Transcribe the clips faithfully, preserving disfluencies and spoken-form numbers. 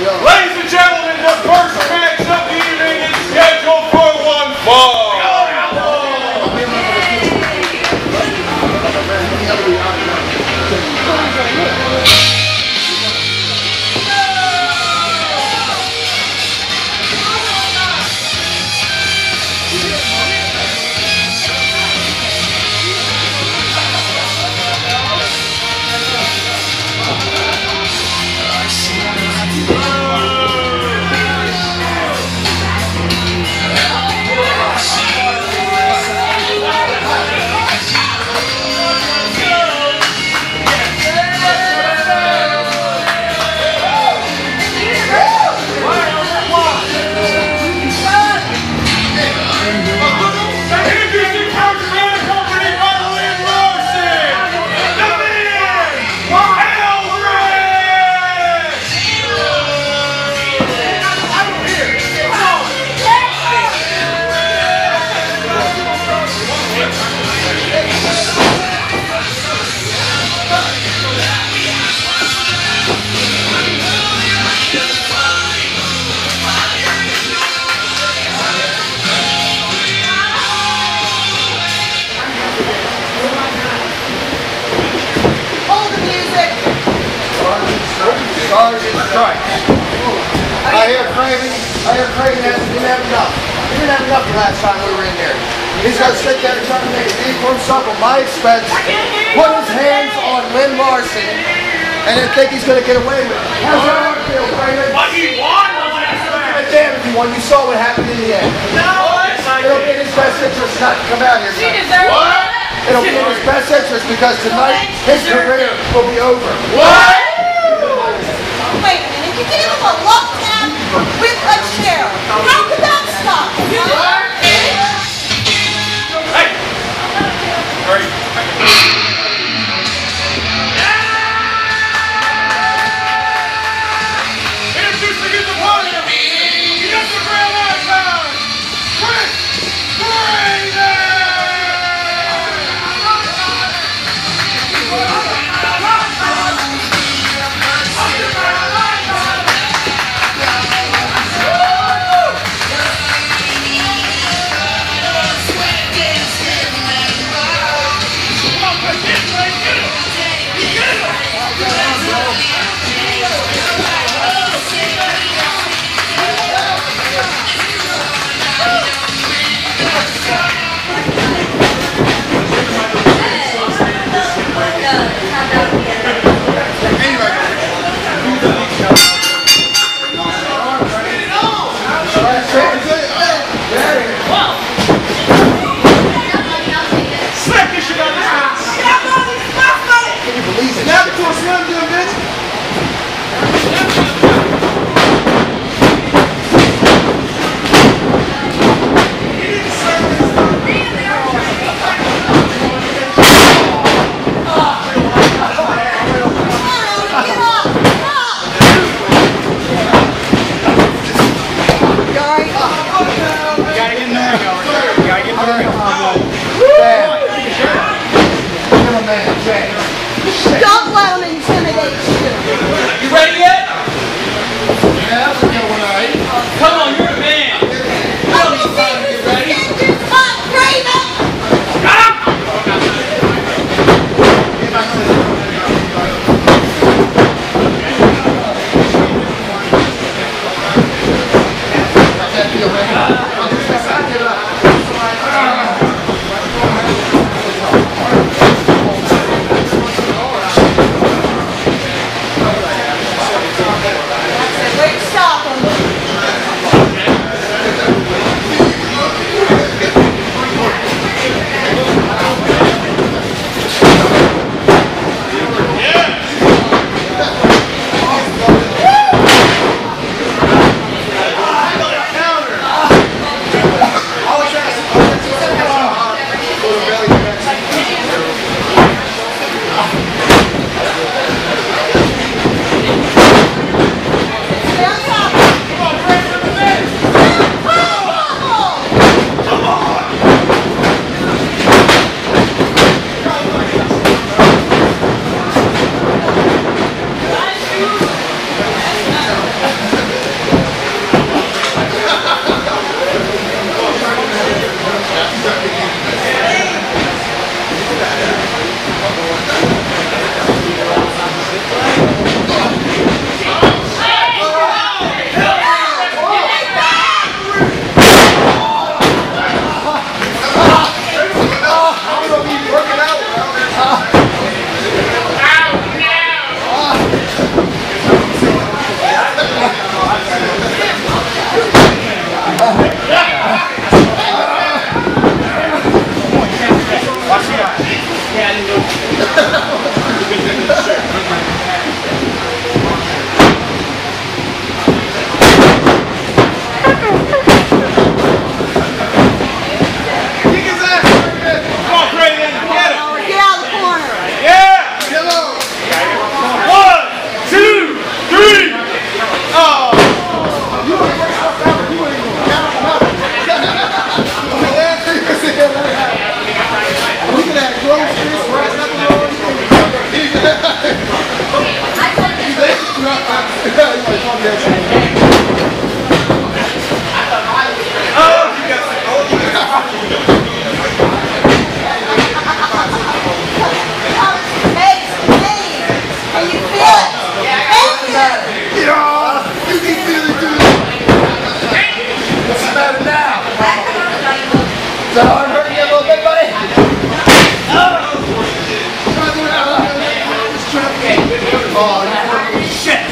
Ladies and gentlemen, the first match of the evening is scheduled for one fall. Right. I hear Kraven. I hear Kraven has, didn't have enough. He didn't have enough the last time we were in there. He's going to sit there and try to make a name for himself at my expense, put his hands on Lynn Larson, and then think he's going to get away with it. How's that feel, Kraven? But he won the last match. Damn if he won. You saw what happened in the end. No, yes, I It'll be in did. his best interest not to come out here tonight. What? It'll be in his best interest because tonight his career will be over. What? Wait a minute, you gave him a love tap with a chair. How could that stop? Hey! Great. Introducing his opponent, he got the grand icon, Kraven! Woo! Is that arm hurting you a little bit, buddy? Oh, you shit!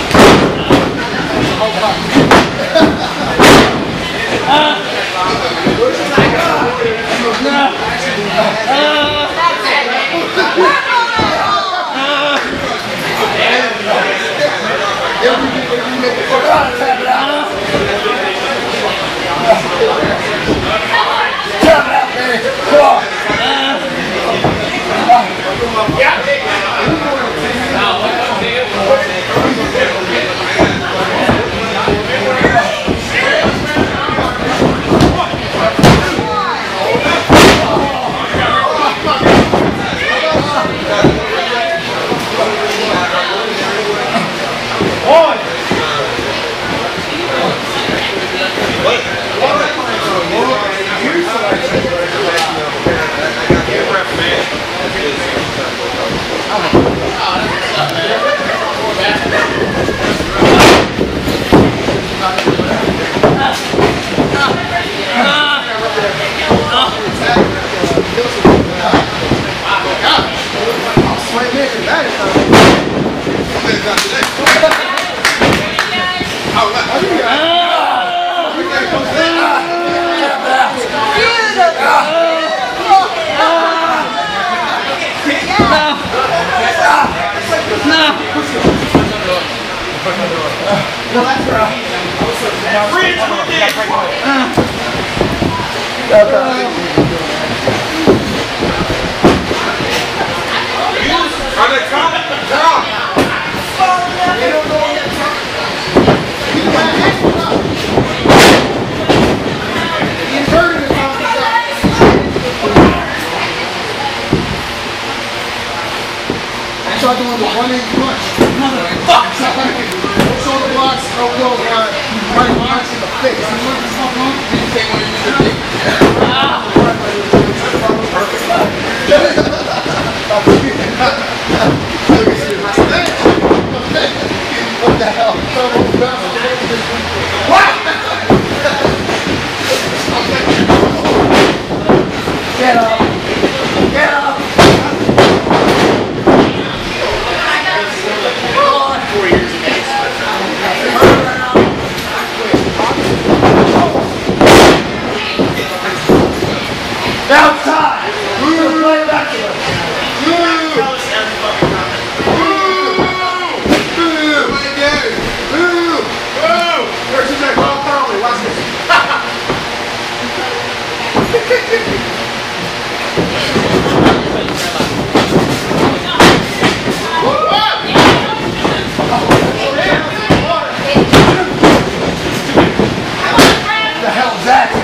Start doing the one inch punch. Fuck! Shoulder blocks, elbow, uh, right punch in the face. What the hell? Get up! Get up! Outside! Ooh. Play back to us. Ooh. Ooh. Ooh. Ooh. Versus that Paul Conley. Watch this. What the hell is that?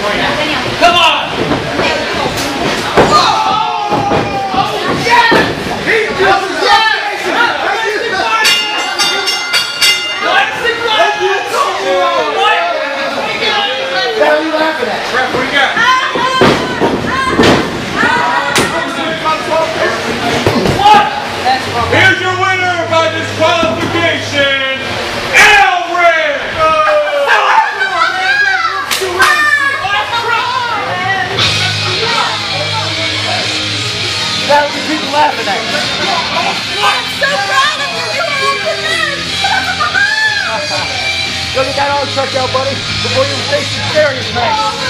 Come on! Here's your winner by disqualification, Elric! That was people laughing at you. I'm so proud of you. You were the man. Go get that all checked out, buddy, before you face the serious man.